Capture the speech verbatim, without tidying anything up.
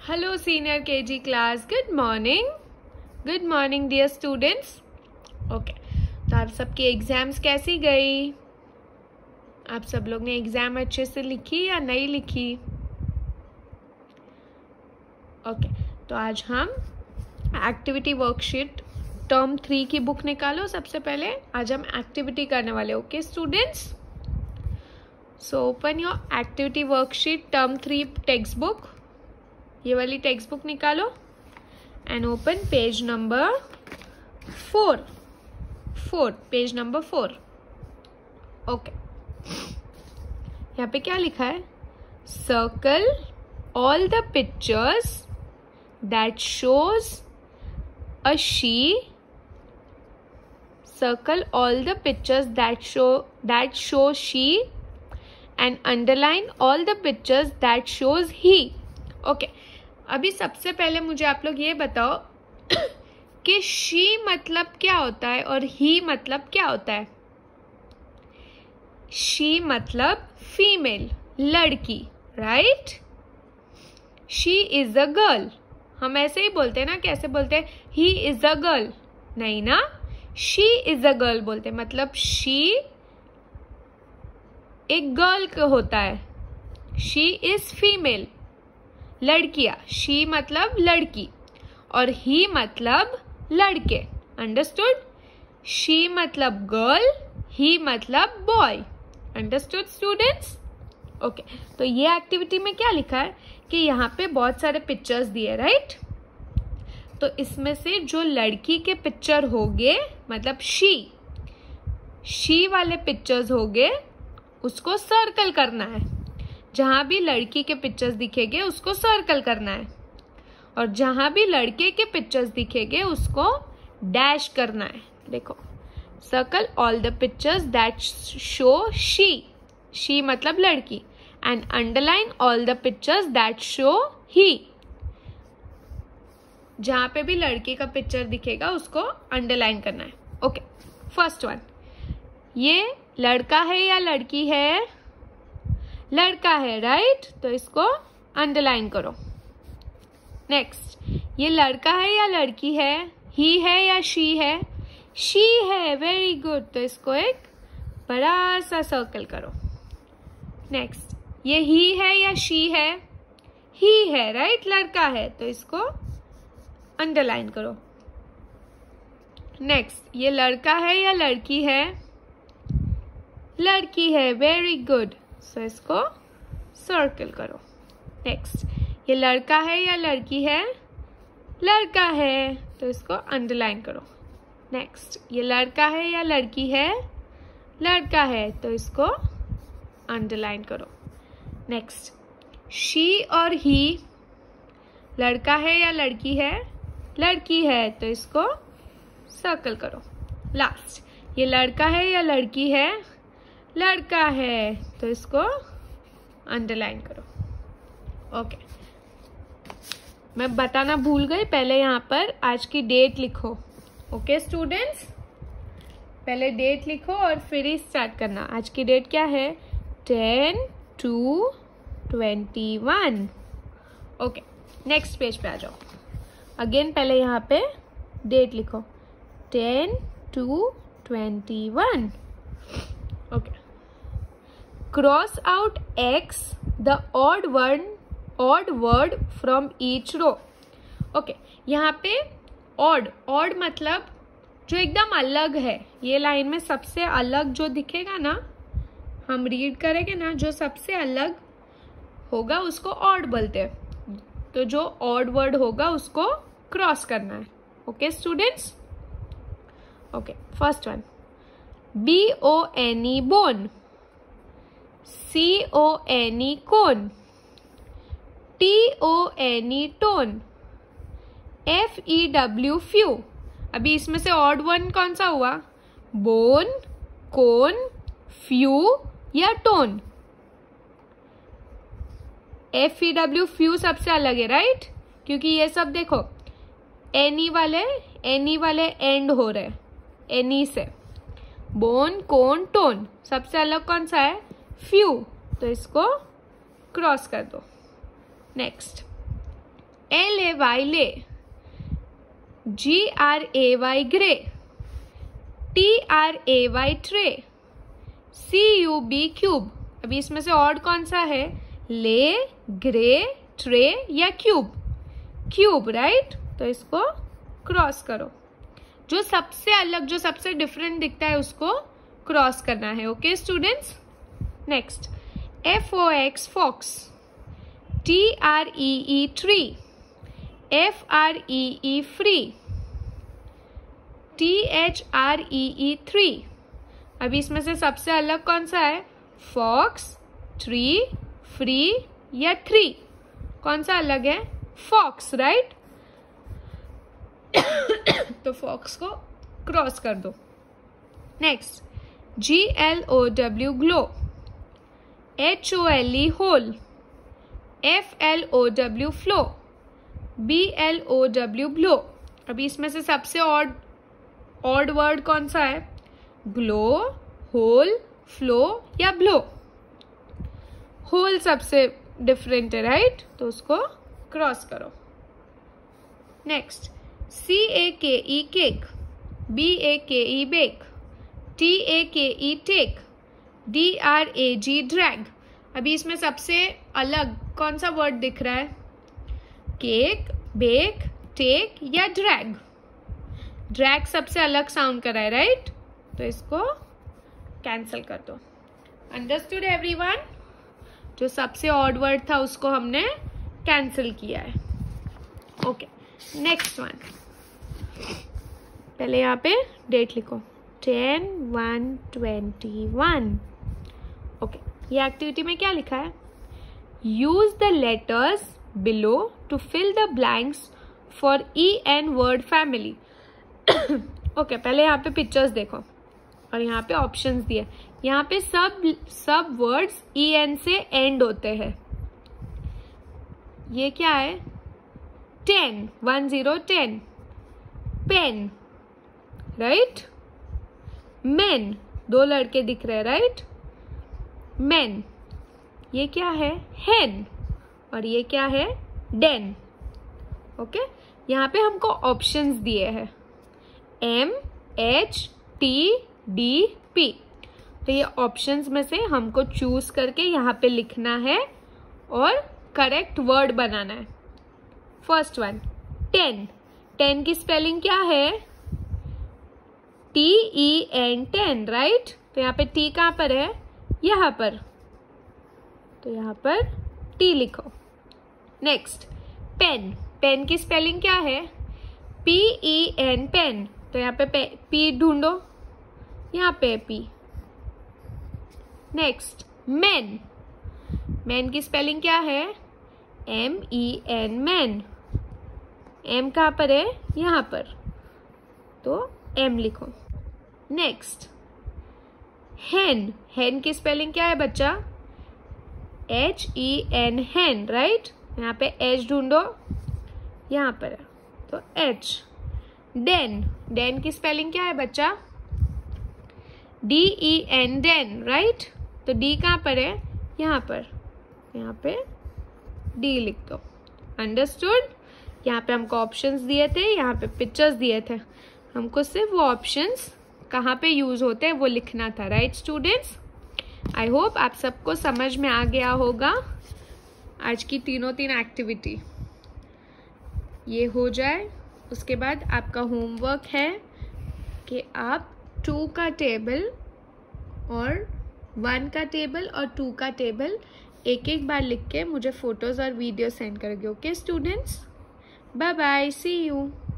Hello senior K G class, good morning. Good morning dear students. Okay, तो आप सबकी exams कैसी गई? आप सब लोग ने एग्जाम अच्छे से लिखी या नहीं लिखी? ओके okay, तो आज हम एक्टिविटी वर्कशीट टर्म थ्री की बुक निकालो। सबसे पहले आज हम एक्टिविटी करने वाले। Okay students, so open your activity worksheet term three text book. ये वाली टेक्स्ट बुक निकालो and open page number four four page number four. Okay, यहाँ पे क्या लिखा है? Circle all the pictures that shows a she circle all the pictures that show that show she and underline all the pictures that shows he. Okay okay. अभी सबसे पहले मुझे आप लोग ये बताओ कि she मतलब क्या होता है और he मतलब क्या होता है? she मतलब फीमेल, लड़की, right? she is a girl, हम ऐसे ही बोलते हैं ना, कैसे बोलते हैं? he is a girl, नहीं ना, she is a girl बोलते हैं, मतलब she एक गर्ल का होता है, she is female, लड़कियां, she मतलब लड़की और he मतलब लड़के, अंडरस्टूड? she मतलब गर्ल, he मतलब बॉय, अंडरस्टूड स्टूडेंट्स? ओके, तो ये एक्टिविटी में क्या लिखा है कि यहाँ पे बहुत सारे पिक्चर्स दिए, राइट? तो इसमें से जो लड़की के पिक्चर होंगे, मतलब शी शी वाले पिक्चर्स होंगे, उसको सर्कल करना है। जहां भी लड़की के पिक्चर्स दिखेंगे उसको सर्कल करना है और जहां भी लड़के के पिक्चर्स दिखेंगे उसको डैश करना है। देखो, circle all the pictures that show she she मतलब लड़की and underline all the pictures that show he. जहां पे भी लड़के का पिक्चर दिखेगा उसको अंडरलाइन करना है। ओके, फर्स्ट वन, ये लड़का है या लड़की है? लड़का है, राइट? तो इसको अंडरलाइन करो। नेक्स्ट, ये लड़का है या लड़की है? ही है या शी है? शी है, वेरी गुड, तो इसको एक बड़ा सा सर्कल करो। नेक्स्ट, ये ही है या शी है? ही है, राइट? लड़का है, तो इसको अंडरलाइन करो। नेक्स्ट, ये लड़का है या लड़की है? लड़की है, वेरी गुड, सो इसको सर्कल करो। नेक्स्ट, ये लड़का है या लड़की है? लड़का है, तो इसको अंडरलाइन करो। नेक्स्ट, ये लड़का है या लड़की है? लड़का है, तो इसको अंडरलाइन करो। नेक्स्ट, शी और ही, लड़का है या लड़की है? लड़की है, तो इसको सर्कल करो। लास्ट, ये लड़का है या लड़की है? लड़का है, तो इसको अंडरलाइन करो। ओके, मैं बताना भूल गई, पहले यहाँ पर आज की डेट लिखो। ओके स्टूडेंट्स, पहले डेट लिखो और फिर ही स्टार्ट करना। आज की डेट क्या है? Ten two twenty one. Okay, next page पे आ जाओ। अगेन पहले यहाँ पे डेट लिखो, ten two twenty one. Okay, cross out X the odd word odd word from each row. Okay, यहाँ पे ऑड ऑड मतलब जो एकदम अलग है। ये लाइन में सबसे अलग जो दिखेगा ना, हम रीड करेंगे ना, जो सबसे अलग होगा उसको ऑड बोलते हैं। तो जो ऑड वर्ड होगा उसको क्रॉस करना है। Okay students? Okay, first one, B O N E bone, C O N E cone, T O N E tone, F E W few. अभी इसमें से ऑड वन कौन सा हुआ? बोन, कोन, फ्यू या tone? F E W few सबसे अलग है, राइट? क्योंकि ये सब देखो एनी वाले एनी वाले एंड हो रहे, एनी से। बोन, कोन, टोन, सबसे अलग कौन सा है? फ्यू, तो इसको क्रॉस कर दो। Next, L A Y lay, G R A Y gray, T R A Y tray, C U B cube. अभी इसमें से ऑड कौन सा है? ले, ग्रे, ट्रे या क्यूब? Cube, right. तो इसको क्रॉस करो, जो सबसे अलग, जो सबसे डिफरेंट दिखता है उसको क्रॉस करना है। Okay students, next F O X fox, T R E E tree, F R E E free, T H R E E three. अभी इसमें से सबसे अलग कौन सा है? फॉक्स, ट्री, फ्री या थ्री? कौन सा अलग है? Fox, right. तो फॉक्स को क्रॉस कर दो। Next G L O W glow, H O L E hole, F L O W flow, B L O W blow. अभी इसमें से सबसे ऑड ऑड वर्ड कौन सा है? ग्लो, होल, फ्लो या ब्लो? होल सबसे डिफरेंट है, राइट। तो उसको क्रॉस करो। Next C A K E cake, B A K E bake, T A K E take, D R A G drag. अभी इसमें सबसे अलग कौन सा वर्ड दिख रहा है? केक, बेक, टेक या ड्रैग? ड्रैग सबसे अलग साउंड कर रहा है, राइट। तो इसको कैंसिल कर दो। Understood everyone? जो सबसे ऑड वर्ड था उसको हमने कैंसिल किया है। Okay, next one. पहले यहाँ पे डेट लिखो, ten one twenty one. Okay, ये एक्टिविटी में क्या लिखा है? Use the letters below to fill the blanks for E N word family. Okay, पहले यहाँ पे पिक्चर्स देखो और यहाँ पे ऑप्शंस दिए। यहाँ पे सब सब वर्ड्स ई एन से एंड होते हैं। ये क्या है? Ten, one zero ten. Pen, right. Men, दो लड़के दिख रहे हैं, राइट। मेन, ये क्या है? हेन। और ये क्या है? डेन। ओके, यहाँ पे हमको ऑप्शंस दिए हैं, M, H, T, D, P. तो ये ऑप्शंस में से हमको चूज करके यहाँ पे लिखना है और करेक्ट वर्ड बनाना है। First one, ten. टेन की स्पेलिंग क्या है? T E N, ten, right. तो यहाँ पे टी कहाँ पर है? यहाँ पर। तो यहाँ पर टी लिखो। Next, pen. पेन की स्पेलिंग क्या है? P E N, pen. तो यहाँ पे पी ढूंढो, यहाँ पे पी। Next, man. मैन की स्पेलिंग क्या है? M E N, man. M कहाँ पर है? यहाँ पर। तो एम लिखो। नेक्स्ट, हैन। हैन की स्पेलिंग क्या है बच्चा? H E N, hen, right. यहाँ पे एच ढूंढो, यहाँ पर है, तो एच। डेन। डेन की स्पेलिंग क्या है बच्चा? D E N, den, right. तो डी कहाँ पर है? यहाँ पर। यहाँ पे डी लिख दो। अंडरस्टूड? यहाँ पे हमको ऑप्शंस दिए थे, यहाँ पे पिक्चर्स दिए थे, हमको सिर्फ वो ऑप्शंस कहाँ पे यूज होते हैं वो लिखना था, राइट स्टूडेंट्स। आई होप आप सबको समझ में आ गया होगा। आज की तीनों तीन एक्टिविटी ये हो जाए, उसके बाद आपका होमवर्क है कि आप टू का टेबल और वन का टेबल और टू का टेबल एक एक बार लिख के मुझे फोटोज और वीडियो सेंड करोगे। Okay students, bye bye, see you.